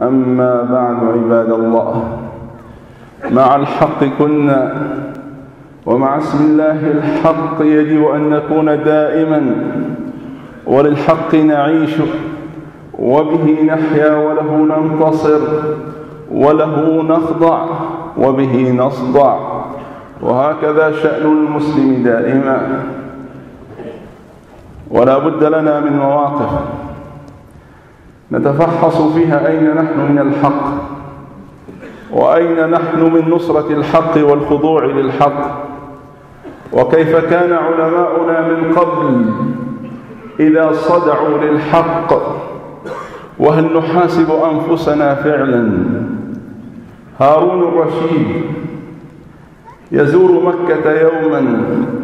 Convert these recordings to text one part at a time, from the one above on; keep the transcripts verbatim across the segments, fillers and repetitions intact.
أما بعد عباد الله، مع الحق كنا ومع اسم الله الحق يجب أن نكون دائما، وللحق نعيش وبه نحيا وله ننتصر وله نخضع وبه نصدع، وهكذا شأن المسلم دائما. ولا بد لنا من مواقف نتفحص فيها أين نحن من الحق، وأين نحن من نصرة الحق والخضوع للحق، وكيف كان علماؤنا من قبل إذا صدعوا للحق، وهل نحاسب أنفسنا فعلا. هارون الرشيد يزور مكة يوما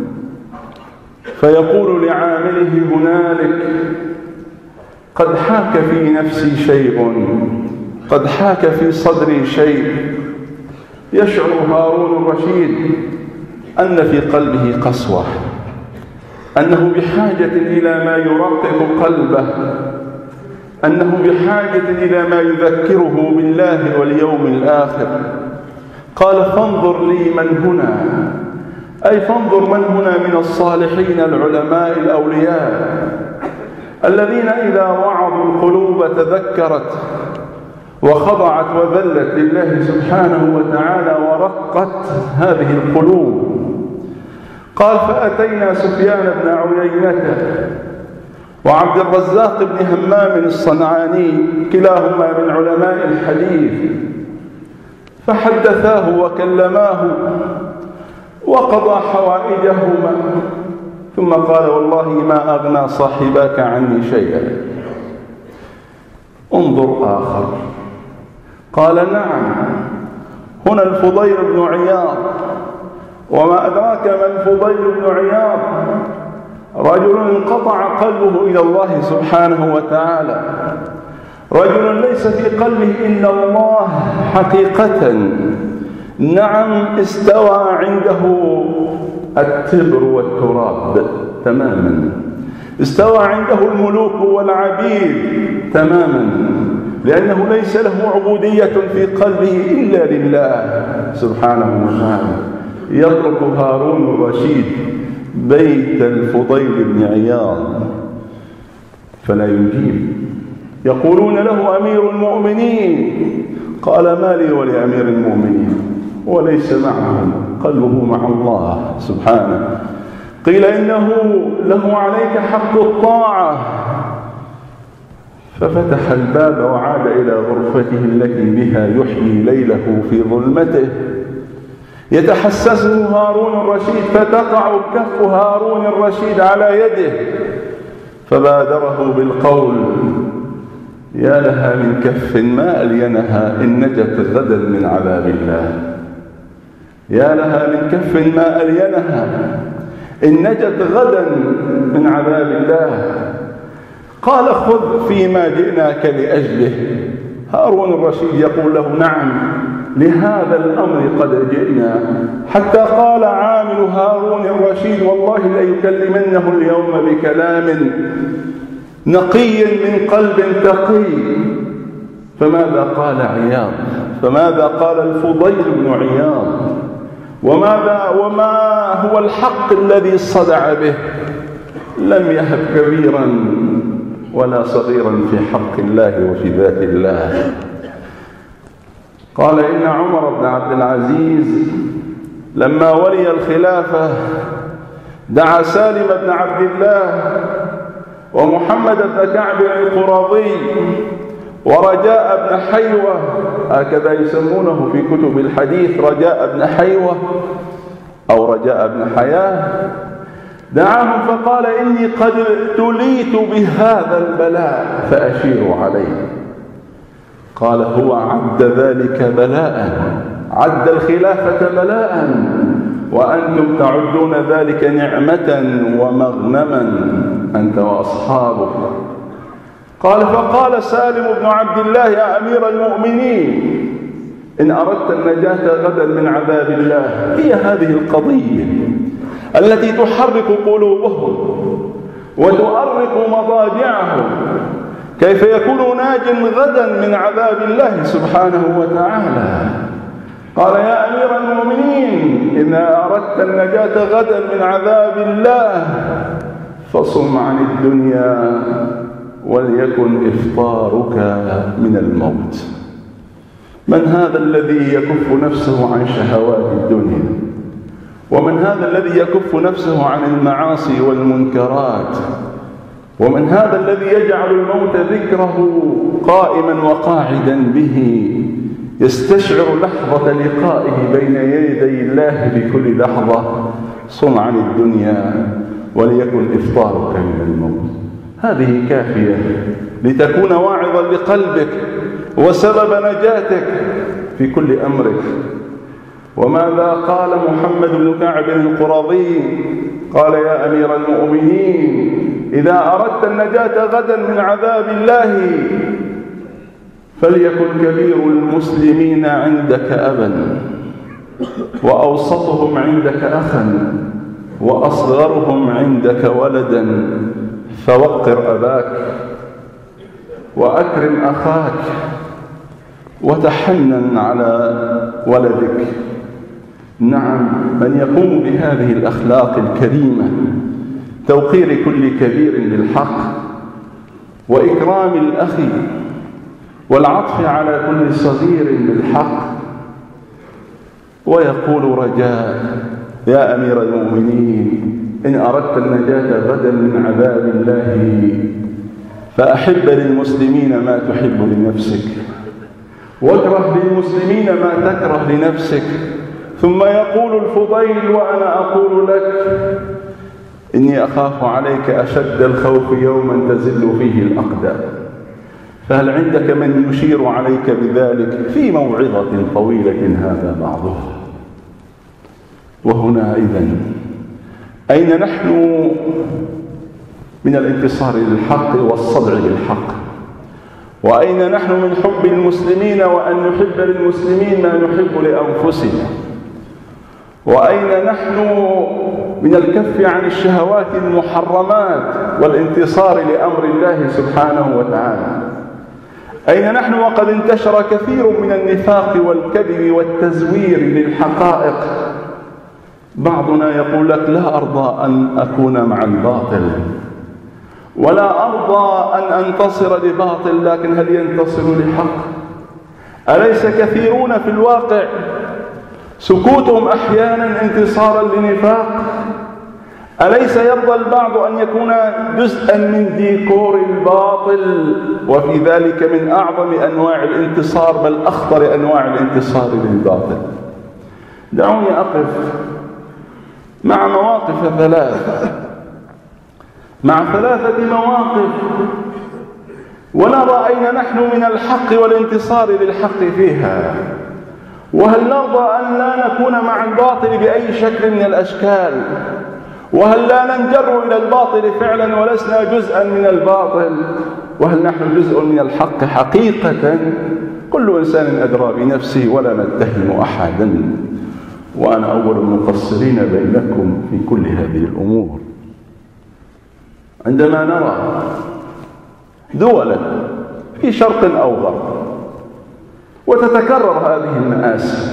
فيقول لعامله هنالك: قد حاك في نفسي شيء، قد حاك في صدري شيء. يشعر هارون الرشيد أن في قلبه قسوة، أنه بحاجة إلى ما يرقق قلبه، أنه بحاجة إلى ما يذكره بالله واليوم الآخر. قال: فانظر لي من هنا، أي فانظر من هنا من الصالحين العلماء الأولياء الذين إذا وعظوا القلوب تذكرت وخضعت وذلت لله سبحانه وتعالى ورقت هذه القلوب. قال: فأتينا سفيان بن عيينة وعبد الرزاق بن همام الصنعاني، كلاهما من علماء الحديث، فحدثاه وكلماه وقضى حوائجهما، ثم قال: والله ما أغنى صاحباك عني شيئا. انظر آخر. قال: نعم، هنا الفضيل بن عياض. وما أدراك ما الفضيل بن عياض؟ رجل انقطع قلبه إلى الله سبحانه وتعالى، رجل ليس في قلبه إلا الله حقيقة. نعم، استوى عنده التبر والتراب تماما، استوى عنده الملوك والعبيد تماما، لأنه ليس له عبودية في قلبه إلا لله سبحانه وتعالى. يترك هارون الرشيد بيت الفضيل بن عياض فلا يجيب. يقولون له: أمير المؤمنين. قال: ما لي ولأمير المؤمنين، وليس معهم، قلبه مع الله سبحانه. قيل: إنه له عليك حق الطاعة. ففتح الباب وعاد إلى غرفته التي بها يحيي ليله في ظلمته. يتحسسه هارون الرشيد، فتقع كف هارون الرشيد على يده، فبادره بالقول: يا لها من كف ما ألينها إن نجت غدا من عذاب الله، يا لها من كف ما ألينها إن نجت غدا من عذاب الله. قال: خذ فيما جئناك لأجله. هارون الرشيد يقول له: نعم، لهذا الأمر قد جئنا. حتى قال عامل هارون الرشيد: والله ليكلمنه اليوم بكلام نقي من قلب تقي. فماذا قال عياض؟ فماذا قال الفضيل بن عياض؟ وماذا وما هو الحق الذي صدع به؟ لم يهب كبيرا ولا صغيرا في حق الله وفي ذات الله. قال: إن عمر بن عبد العزيز لما ولي الخلافة دعا سالم بن عبد الله ومحمد بن كعب القرظي ورجاء بن حيوة، هكذا يسمونه في كتب الحديث، رجاء بن حيوة أو رجاء بن حياة. دعاهم فقال: إني قد ابتليت بهذا البلاء فأشيروا عليه. قال: هو عد ذلك بلاء، عد الخلافة بلاء، وأنتم تعدون ذلك نعمة ومغنما أنت وأصحابك. قال: فقال سالم بن عبد الله: يا أمير المؤمنين، إن أردت النجاة غدا من عذاب الله هي هذه القضية التي تحرك قلوبهم وتؤرق مضاجعهم. كيف يكون ناج غدا من عذاب الله سبحانه وتعالى؟ قال يا أمير المؤمنين إذا أردت النجاة غدا من عذاب الله فصم عن الدنيا وليكن إفطارك من الموت. من هذا الذي يكف نفسه عن شهوات الدنيا؟ ومن هذا الذي يكف نفسه عن المعاصي والمنكرات؟ ومن هذا الذي يجعل الموت ذكره قائما وقاعدا به، يستشعر لحظة لقائه بين يدي الله بكل لحظة؟ صم عن الدنيا وليكن إفطارك من الموت. هذه كافية لتكون واعظا لقلبك وسبب نجاتك في كل أمرك. وماذا قال محمد بن كعب القرظي؟ قال يا أمير المؤمنين إذا أردت النجاة غدا من عذاب الله فليكن كبير المسلمين عندك أبا، وأوسطهم عندك أخا، وأصغرهم عندك ولدا، فوقر أباك وأكرم أخاك وتحنن على ولدك. نعم، من يقوم بهذه الأخلاق الكريمة، توقير كل كبير للحق وإكرام الأخ والعطف على كل صغير بالحق، ويقول رجاء يا أمير المؤمنين إن أردت النجاة غدا من عذاب الله فأحب للمسلمين ما تحب لنفسك، واكره للمسلمين ما تكره لنفسك. ثم يقول الفضيل وأنا أقول لك إني أخاف عليك أشد الخوف يوما تزل فيه الأقدام. فهل عندك من يشير عليك بذلك في موعظة طويلة هذا بعضها؟ وهنا إذن أين نحن من الانتصار للحق والصدع بالحق؟ وأين نحن من حب المسلمين وأن نحب للمسلمين ما نحب لأنفسنا؟ وأين نحن من الكف عن الشهوات المحرمات والانتصار لأمر الله سبحانه وتعالى؟ أين نحن وقد انتشر كثير من النفاق والكذب والتزوير للحقائق؟ بعضنا يقول لك لا أرضى أن أكون مع الباطل ولا أرضى أن أنتصر لباطل، لكن هل ينتصر لحق؟ أليس كثيرون في الواقع سكوتهم أحيانا انتصارا لنفاق؟ أليس يرضى البعض أن يكون جزءا من ديكور الباطل، وفي ذلك من أعظم أنواع الانتصار بل أخطر أنواع الانتصار للباطل؟ دعوني أقف مع مواقف ثلاثة مع ثلاثة مواقف ونرى أين نحن من الحق والانتصار للحق فيها. وهل نرضى أن لا نكون مع الباطل بأي شكل من الأشكال؟ وهل لا ننجر إلى الباطل فعلا ولسنا جزءا من الباطل؟ وهل نحن جزء من الحق حقيقة؟ كل إنسان أدرى بنفسه ولا نتهم أحدا، وأنا أول المقصرين بينكم في كل هذه الأمور. عندما نرى دولا في شرق أو غرب وتتكرر هذه المآسي،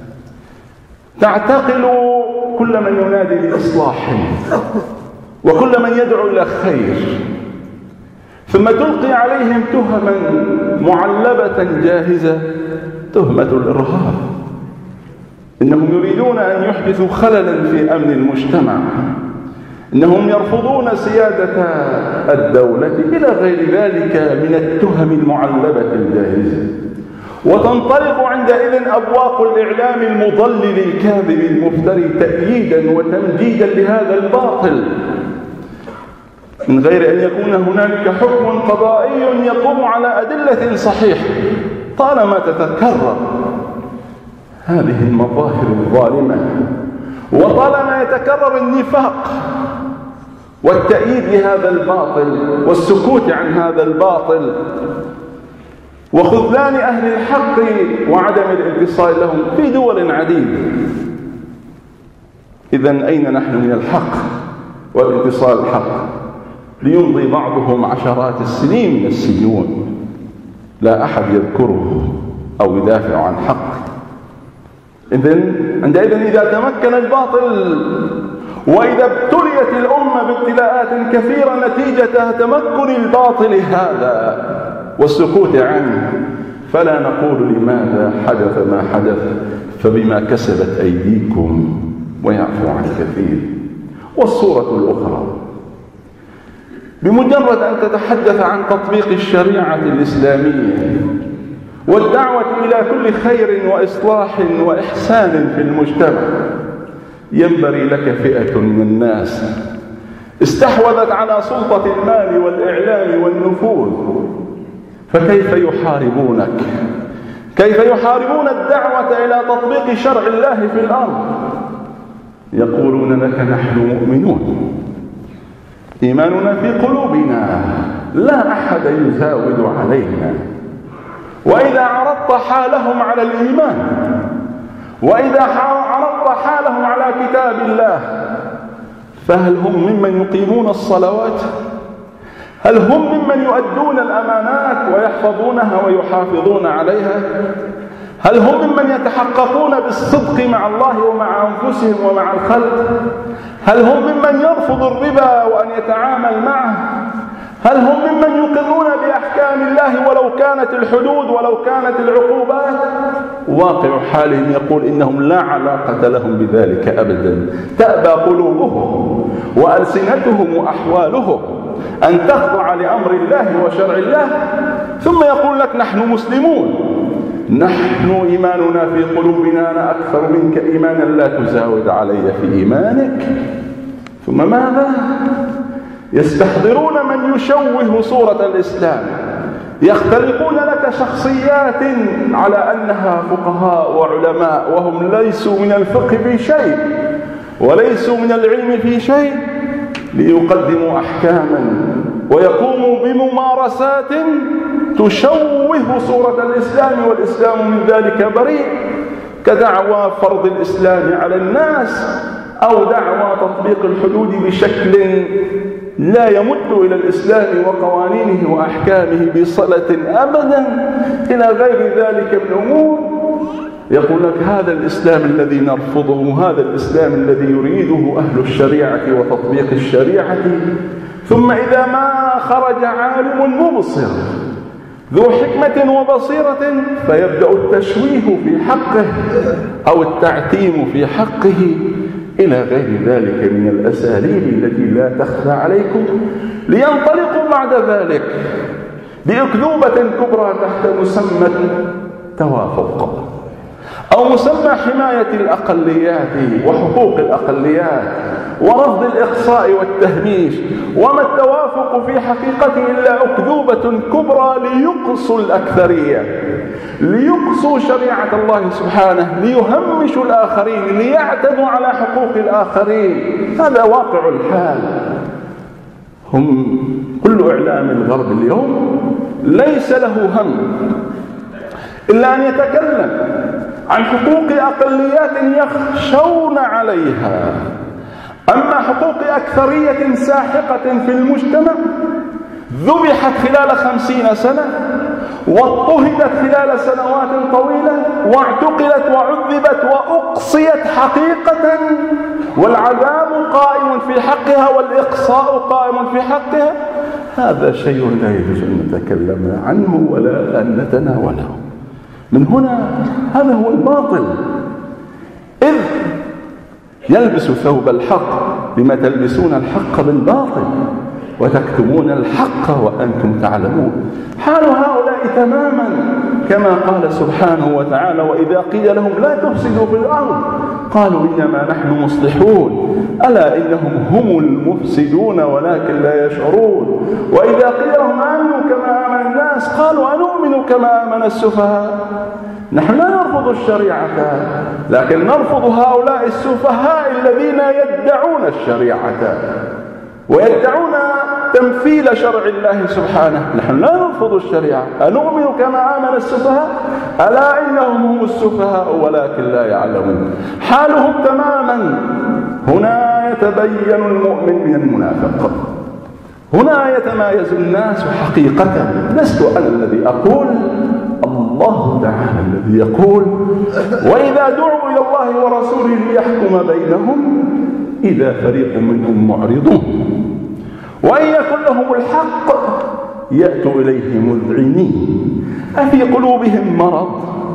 تعتقل كل من ينادي بإصلاح وكل من يدعو إلى خير، ثم تلقي عليهم تهما معلبة جاهزة، تهمة الإرهاب. إنهم يريدون أن يحدثوا خللا في أمن المجتمع، إنهم يرفضون سيادة الدولة إلى غير ذلك من التهم المعلبة الجاهزة. وتنطلق عندئذ أبواق الإعلام المضلل الكاذب المفتري تأييدا وتمجيدا لهذا الباطل، من غير أن يكون هنالك حكم قضائي يقوم على أدلة صحيحة. طالما تتكرر هذه المظاهر الظالمة، وطالما يتكرر النفاق والتأييد لهذا الباطل والسكوت عن هذا الباطل وخذلان أهل الحق وعدم الانتصار لهم في دول عديدة، إذن أين نحن من الحق والانتصار الحق؟ ليمضي بعضهم عشرات السنين من السجون لا أحد يذكره أو يدافع عن حقه. إذن عندئذ إذا تمكن الباطل وإذا ابتليت الأمة بابتلاءات كثيرة نتيجة تمكن الباطل هذا والسكوت عنه، فلا نقول لماذا حدث ما حدث، فبما كسبت أيديكم ويعفو عن كثير. والصورة الأخرى، بمجرد أن تتحدث عن تطبيق الشريعة الإسلامية والدعوة إلى كل خير وإصلاح وإحسان في المجتمع، ينبغي لك فئة من الناس استحوذت على سلطة المال والإعلام والنفوذ، فكيف يحاربونك؟ كيف يحاربون الدعوة إلى تطبيق شرع الله في الأرض؟ يقولون لك نحن مؤمنون، إيماننا في قلوبنا، لا أحد يزاود علينا. وإذا عرضت حالهم على الإيمان، وإذا عرضت حالهم على كتاب الله، فهل هم ممن يقيمون الصلوات؟ هل هم ممن يؤدون الأمانات ويحفظونها ويحافظون عليها؟ هل هم ممن يتحققون بالصدق مع الله ومع أنفسهم ومع الخلق؟ هل هم ممن يرفض الربا وأن يتعامل معه؟ هل هم ممن يقرون بأحكام الله ولو كانت الحدود ولو كانت العقوبات؟ واقع حالهم يقول إنهم لا علاقة لهم بذلك أبدا. تأبى قلوبهم وألسنتهم وأحوالهم أن تخضع لأمر الله وشرع الله، ثم يقول لك نحن مسلمون، نحن إيماننا في قلوبنا، أنا أكثر منك إيمانا، لا تزاود علي في إيمانك. ثم ماذا؟ يستحضرون من يشوه صورة الإسلام، يختلقون لك شخصيات على أنها فقهاء وعلماء وهم ليسوا من الفقه في شيء وليسوا من العلم في شيء، ليقدموا أحكاما ويقوموا بممارسات تشوه صورة الإسلام والإسلام من ذلك بريء، كدعوى فرض الإسلام على الناس أو دعوى تطبيق الحدود بشكل لا يمد إلى الإسلام وقوانينه وأحكامه بصلة أبدا إلى غير ذلك من الأمور. يقول لك هذا الإسلام الذي نرفضه، هذا الإسلام الذي يريده أهل الشريعة وتطبيق الشريعة. ثم إذا ما خرج عالم مبصر ذو حكمة وبصيرة فيبدأ التشويه في حقه أو التعتيم في حقه إلى غير ذلك من الأساليب التي لا تخفى عليكم، لينطلقوا بعد ذلك بأكذوبة كبرى تحت مسمى توافق أو مسمى حماية الأقليات وحقوق الأقليات ورفض الإقصاء والتهميش. وما التوافق في حقيقته إلا أكذوبة كبرى ليقصوا الأكثرية، ليقصوا شريعة الله سبحانه، ليهمشوا الآخرين، ليعتدوا على حقوق الآخرين. هذا واقع الحال. هم كل إعلام الغرب اليوم ليس له هم إلا أن يتكلم عن حقوق أقليات يخشون عليها، أما حقوق أكثرية ساحقة في المجتمع ذبحت خلال خمسين سنة واضطهدت خلال سنوات طويلة واعتقلت وعذبت وأقصيت حقيقة، والعذاب قائم في حقها والإقصاء قائم في حقها، هذا شيء لا يجوز أن نتكلم عنه ولا أن نتناوله. من هنا هذا هو الباطل، إذ يلبس ثوب الحق. لما تلبسون الحق بالباطل وتكتمون الحق وأنتم تعلمون؟ حال هؤلاء تماما كما قال سبحانه وتعالى: وإذا قيل لهم لا تفسدوا في الأرض قالوا إنما نحن مصلحون ألا إنهم هم المفسدون ولكن لا يشعرون. وإذا قيل لهم آمنوا كما آمن الناس قالوا أنؤمن كما آمن السفهاء. نحن لا نرفض الشريعة، لكن نرفض هؤلاء السفهاء الذين يدعون الشريعة ويدعون تمثيل شرع الله سبحانه. نحن لا نرفض الشريعة، أنؤمن كما آمن السفهاء ألا إنهم هم السفهاء ولكن لا يعلمون. حالهم تماما. هنا يتبين المؤمن من المنافق. هنا يتمايز الناس حقيقة. لست أنا الذي أقول، الله تعالى الذي يقول: وإذا دعوا إلى الله ورسوله ليحكم بينهم إذا فريق منهم معرضون وإن يكن لهم الحق يأتوا إليه مذعنين أفي قلوبهم مرض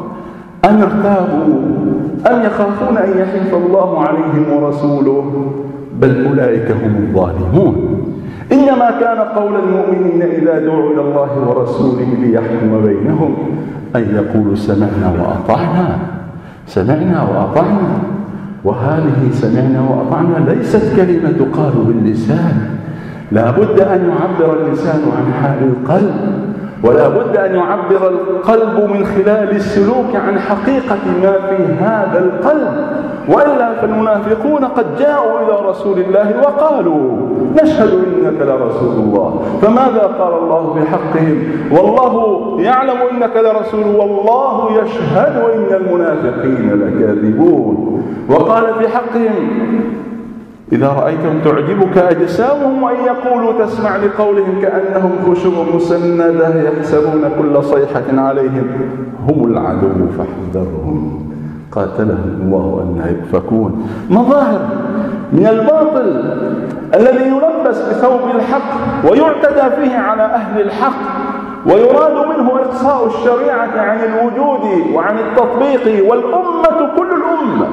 أم ارتابوا أم يخافون أن يحيف الله عليهم ورسوله بل أولئك هم الظالمون. إنما كان قول المؤمنين إذا دعوا إلى الله ورسوله ليحكم بينهم أن يقولوا سمعنا وأطعنا سمعنا وأطعنا. وهذه سمعنا وأطعنا ليست كلمة تقال باللسان، لا بد أن يعبر اللسان عن حال القلب، ولا بد أن يعبر القلب من خلال السلوك عن حقيقة ما في هذا القلب، وإلا فالمنافقون قد جاءوا إلى رسول الله وقالوا نشهد إنك لرسول الله، فماذا قال الله في حقهم؟ والله يعلم إنك لرسول والله يشهد إن المنافقين لكاذبون. وقال في حقهم إذا رأيتهم تعجبك أجسامهم وإن يقولوا تسمع لقولهم كأنهم خشب مسندة يحسبون كل صيحة عليهم هم العدو فاحذرهم قاتلهم الله أن يؤفكون. مظاهر من الباطل الذي يلبس بثوب الحق ويعتدى فيه على أهل الحق ويراد منه إقصاء الشريعة عن الوجود وعن التطبيق، والأمة كل الأمة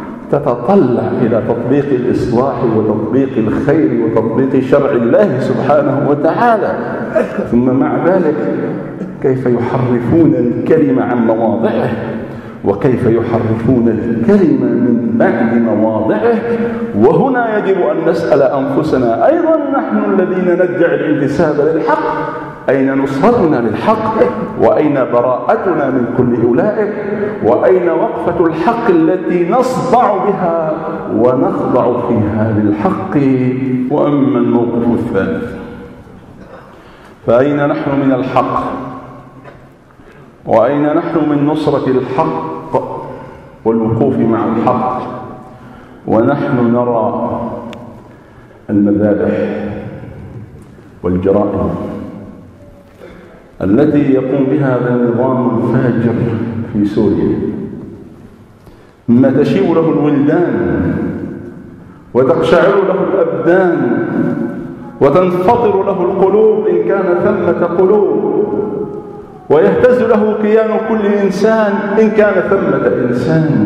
تتطلع إلى تطبيق الإصلاح وتطبيق الخير وتطبيق شرع الله سبحانه وتعالى. ثم مع ذلك كيف يحرفون الكلمة عن مواضعه وكيف يحرفون الكلمة من بعد مواضعه. وهنا يجب أن نسأل أنفسنا أيضا نحن الذين ندعي الانتساب للحق أين نصرتنا للحق وأين براءتنا من كل أولئك وأين وقفة الحق التي نصدع بها ونخضع فيها للحق. وأما الموقف الثالث فأين نحن من الحق وأين نحن من نصرة الحق والوقوف مع الحق ونحن نرى المذابح والجرائم التي يقوم بها هذا النظام الفاجر في سوريا، مما تشيب له الولدان وتقشعر له الأبدان وتنفطر له القلوب إن كان ثمة قلوب، ويهتز له كيان كل إنسان إن كان ثمة إنسان.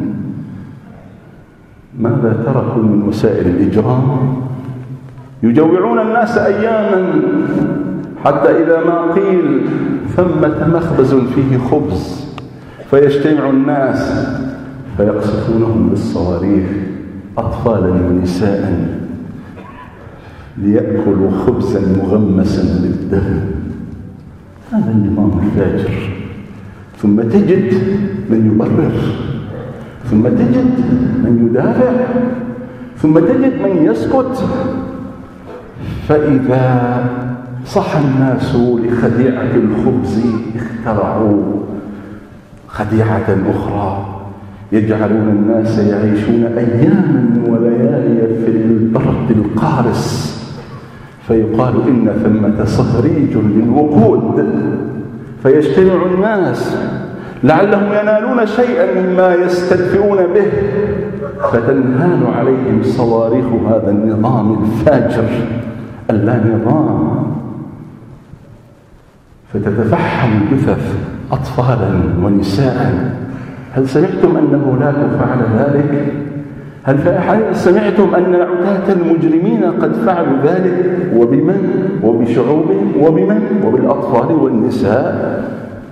ماذا تركوا من وسائل الإجرام؟ يجوعون الناس أياما حتى إذا ما قيل ثمة مخبز فيه خبز فيجتمع الناس فيقصفونهم بالصواريخ أطفالا ونساء ليأكلوا خبزا مغمسا بالدم. هذا النظام الفاجر. ثم تجد من يبرر، ثم تجد من يدافع، ثم تجد من يسكت. فإذا صح الناس لخديعة الخبز اخترعوا خديعة أخرى، يجعلون الناس يعيشون أياما وليالي في البرد القارس فيقال إن ثمة صهريج للوقود، فيجتمع الناس لعلهم ينالون شيئا مما يستدفئون به فتنهال عليهم صواريخ هذا النظام الفاجر اللا نظام، فتتفحم جثث أطفالا ونساء. هل سمعتم أن هناك فعل ذلك؟ هل سمعتم أن العتاة المجرمين قد فعلوا ذلك؟ وبمن؟ وبشعوبهم وبمن؟ وبالأطفال والنساء.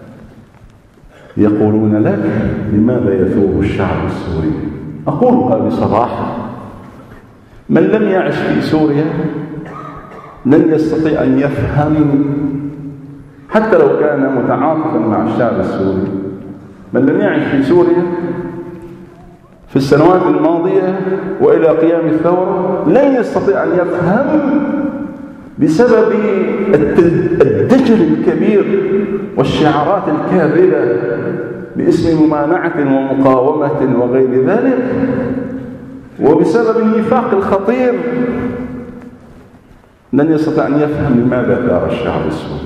يقولون لك لماذا يثور الشعب السوري؟ أقولها بصراحة، من لم يعش في سوريا لن يستطيع أن يفهم حتى لو كان متعاطفا مع الشعب السوري. من لم يعش في سوريا في السنوات الماضية وإلى قيام الثورة لن يستطيع أن يفهم بسبب الدجل الكبير والشعارات الكاذبة باسم ممانعة ومقاومة وغير ذلك، وبسبب النفاق الخطير لن يستطيع أن يفهم لماذا ثار الشعب السوري،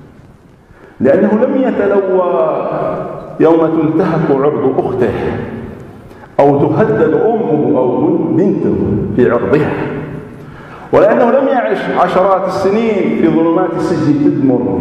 لأنه لم يتلوى يوم تنتهك عرض أخته أو تهدد أمه أو بنته في عرضها، ولأنه لم يعش عشرات السنين في ظلمات السجن تدمر،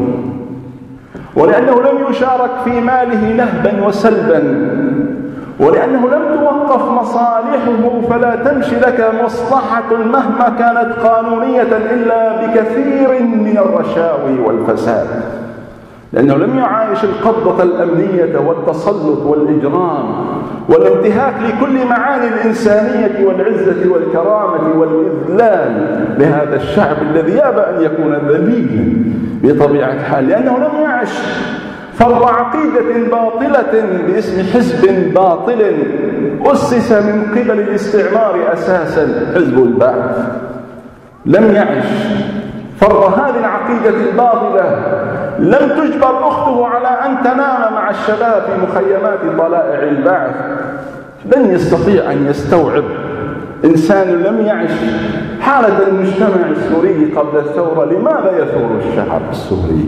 ولأنه لم يشارك في ماله نهبا وسلبا، ولأنه لم توقف مصالحه فلا تمشي لك مصلحة مهما كانت قانونية إلا بكثير من الرشاوي والفساد، لأنه لم يعايش القبضة الأمنية والتسلط والإجرام والانتهاك لكل معاني الإنسانية والعزة والكرامة والإذلال لهذا الشعب الذي يابى أن يكون ذليلا بطبيعة الحال، لأنه لم يعش فرض عقيدة باطلة باسم حزب باطل أسس من قبل الاستعمار أساسا، حزب البعث. لم يعش فرض هذه العقيدة الباطلة، لم تجبر أخته على أن تنام مع الشباب في مخيمات طلائع البعث. لن يستطيع أن يستوعب إنسان لم يعش حالة المجتمع السوري قبل الثورة لماذا يثور الشعب السوري،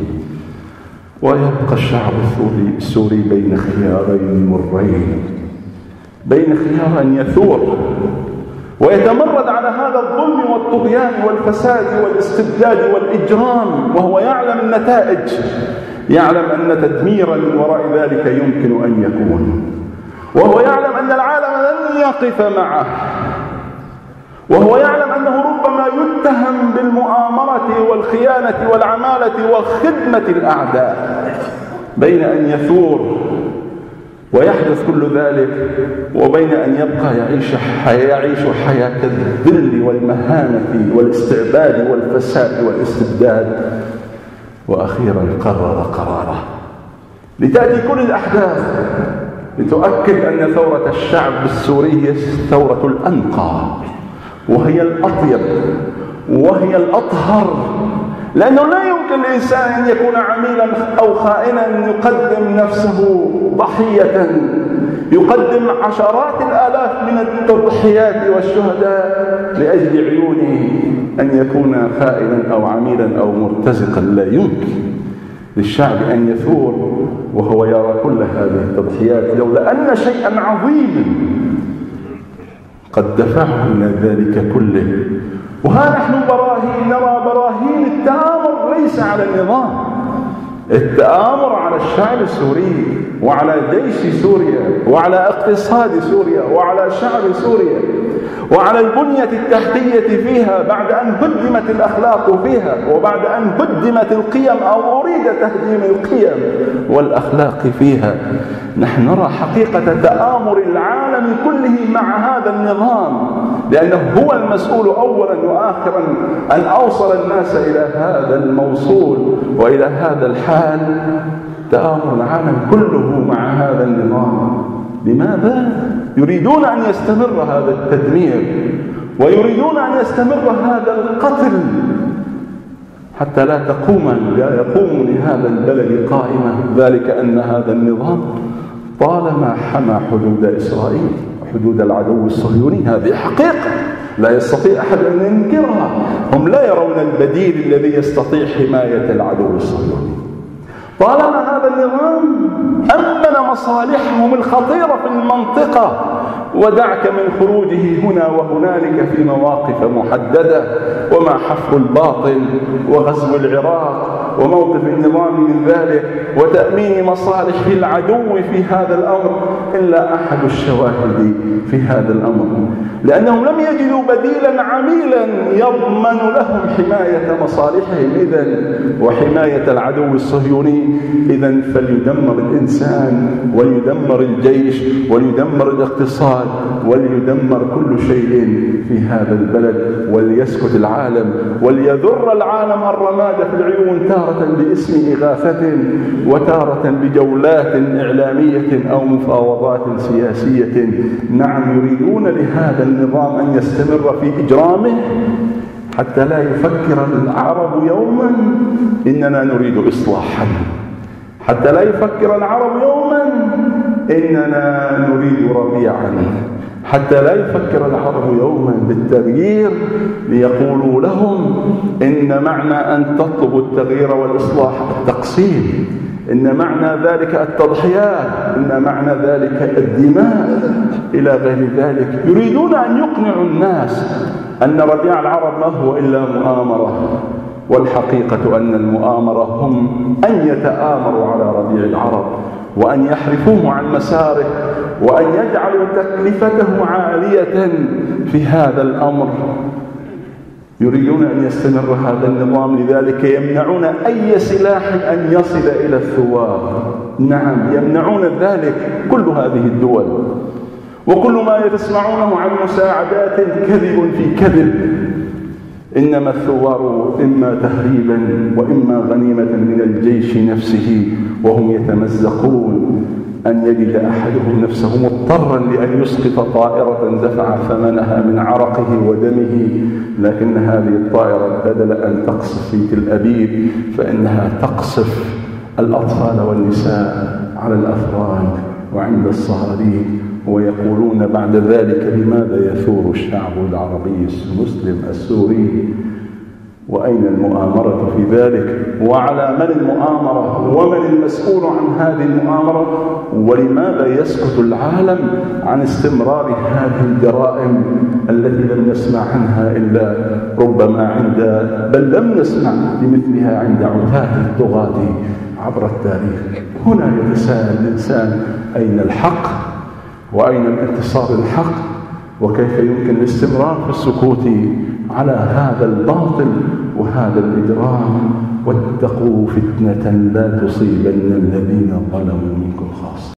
ويبقى الشعب السوري السوري بين خيارين مرين، بين خيار أن يثور ويتمرد على هذا الظلم والطغيان والفساد والاستبداد والإجرام وهو يعلم النتائج، يعلم أن تدميرا من وراء ذلك يمكن أن يكون، وهو يعلم أن العالم لن يقف معه، وهو يعلم أنه ربما يتهم بالمؤامرة والخيانة والعمالة وخدمة الأعداء، بين أن يثور ويحدث كل ذلك وبين أن يبقى يعيش يعيش حياة الذل والمهانة والاستعباد والفساد والاستبداد. وأخيرا قرر قراره لتأتي كل الأحداث لتؤكد أن ثورة الشعب السوري هي ثورة الأنقى وهي الأطيب وهي الأطهر، لأنه لا يمكن للإنسان أن يكون عميلا أو خائنا يقدم نفسه ضحية، يقدم عشرات الآلاف من التضحيات والشهداء لأجل عيونه أن يكون خائنا أو عميلا أو مرتزقا. لا يمكن للشعب أن يثور وهو يرى كل هذه التضحيات، لولا أن شيئا عظيما قد دفعه إلى ذلك كله. وها نحن براهين نرى براهين التآمر ليس على النظام، التآمر على الشعب السوري وعلى جيش سوريا وعلى اقتصاد سوريا وعلى شعب سوريا وعلى البنية التحتية فيها بعد أن هدمت الأخلاق فيها وبعد أن هدمت القيم أو أريد تهديم القيم والأخلاق فيها. نحن نرى حقيقة تآمر العالم كله مع هذا النظام، لأنه هو المسؤول أولا وآخرا أن أوصل الناس إلى هذا الموصول وإلى هذا الحال. تآمر العالم كله مع هذا النظام. لماذا؟ يريدون أن يستمر هذا التدمير ويريدون أن يستمر هذا القتل حتى لا تقوم لا يقوم لهذا البلد قائمة، ذلك أن هذا النظام طالما حمى حدود إسرائيل وحدود العدو الصهيوني. هذه حقيقة لا يستطيع أحد أن ينكرها. هم لا يرون البديل الذي يستطيع حماية العدو الصهيوني. طالما هذا النظام أمن مصالحهم الخطيرة في المنطقة، ودعك من خروجه هنا وهنالك في مواقف محددة، ومع حفر الباطل وغزو العراق وموقف النظام من ذلك وتأمين مصالح العدو في هذا الأمر إلا أحد الشواهد في هذا الأمر، لأنهم لم يجدوا بديلا عميلا يضمن لهم حماية مصالحهم إذن وحماية العدو الصهيوني. إذن فليدمر الإنسان وليدمر الجيش وليدمر الاقتصاد وليدمر كل شيء في هذا البلد، وليسكت العالم وليذر العالم الرماد في العيون، تارة باسم إغاثة وتارة بجولات إعلامية أو مفاوضات سياسية. نعم، يريدون لهذا النظام أن يستمر في إجرامه حتى لا يفكر العرب يوما إننا نريد إصلاحا، حتى لا يفكر العرب يوما إننا نريد ربيعا، حتى لا يفكر العرب يوما بالتغيير ليقولوا لهم إن معنى أن تطلبوا التغيير والإصلاح التقسيم، إن معنى ذلك التضحيات، إن معنى ذلك الدماء إلى غير ذلك. يريدون أن يقنعوا الناس أن ربيع العرب ما هو إلا مؤامرة، والحقيقة أن المؤامرة هم أن يتآمروا على ربيع العرب وأن يحرفوه عن مساره وأن يجعلوا تكلفته عالية في هذا الأمر. يريدون أن يستمر هذا النظام، لذلك يمنعون أي سلاح أن يصل إلى الثوار. نعم، يمنعون ذلك كل هذه الدول، وكل ما تسمعونه عن مساعدات كذب في كذب. إنما الثوار إما تهريبا وإما غنيمة من الجيش نفسه وهم يتمزقون، أن يجد أحدهم نفسه مضطرا لأن يسقط طائرة دفع ثمنها من عرقه ودمه، لكن هذه الطائرة بدل أن تقصف في تل أبيب فإنها تقصف الأطفال والنساء على الأفراد وعند الصهاريج، ويقولون بعد ذلك لماذا يثور الشعب العربي المسلم السوري؟ وأين المؤامرة في ذلك؟ وعلى من المؤامرة؟ ومن المسؤول عن هذه المؤامرة؟ ولماذا يسكت العالم عن استمرار هذه الجرائم التي لم نسمع عنها إلا ربما عند بل لم نسمع بمثلها عند عتاة الطغاة عبر التاريخ؟ هنا يتساءل الإنسان أين الحق وأين الانتصار الحق؟ وكيف يمكن الاستمرار في السكوت على هذا الباطل وهذا الإجرام؟ واتقوا فتنة لا تصيبن الذين ظلموا منكم خاصة.